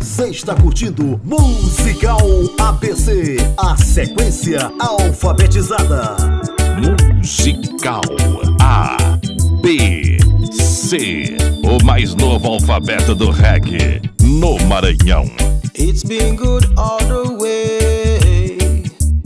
Você está curtindo Musical ABC, a sequência alfabetizada. Musical ABC, o mais novo alfabeto do reggae no Maranhão. It's been good all the way,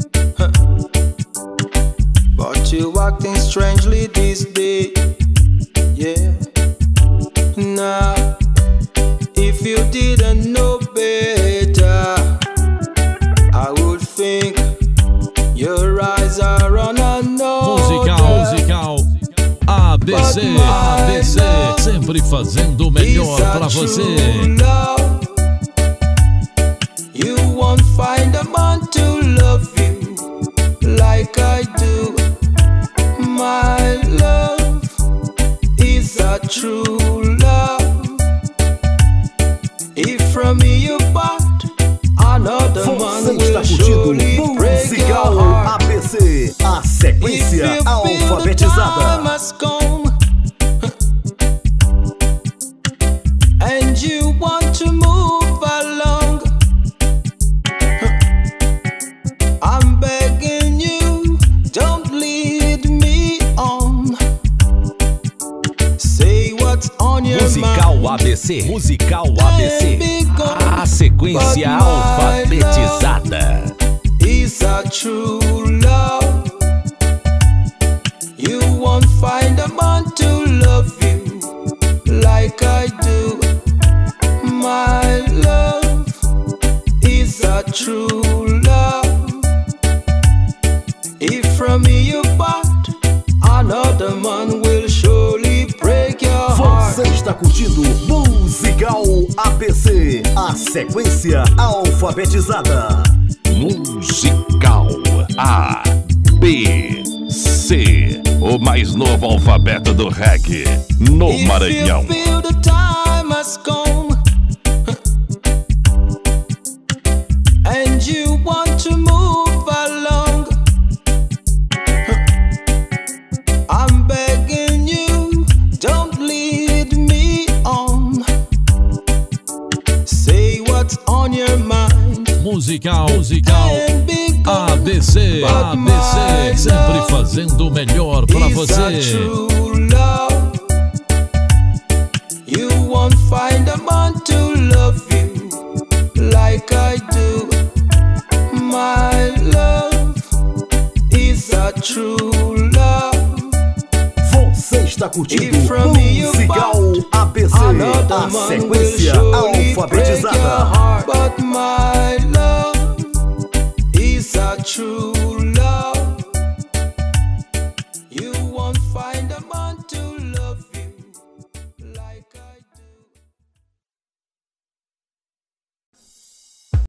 but you acting strangely this day. Yeah. Now, if you didn't know better, I would think your eyes are on another. Musical ABC, ABC, sempre fazendo o melhor pra você. You won't find a man to love you like I do. My love is a true love. If from me you part, another man will surely break your heart. ABC, a sequência alfabetizada. And you want to move along, I'm begging you, don't lead me on. Say what's on your Musical mind. ABC, Musical ABC, a sequência alfabetizada. Is a true love. You won't find a man to love you like I do. My love is a true love. If from me you part, another man will surely break your heart. Você está curtindo Musical ABC, a sequência alfabetizada. Musical ABC, o mais novo alfabeto do reggae no Maranhão. If you feel the time has come and you want to move along, I'm begging you, don't lead me on. Say what's on your mind. Musical ABC, ABC, sempre fazendo o melhor pra você. You won't find a man to love you like I do. My love is a true love. Você está curtindo Musical ABC, a sequência alfabetizada. But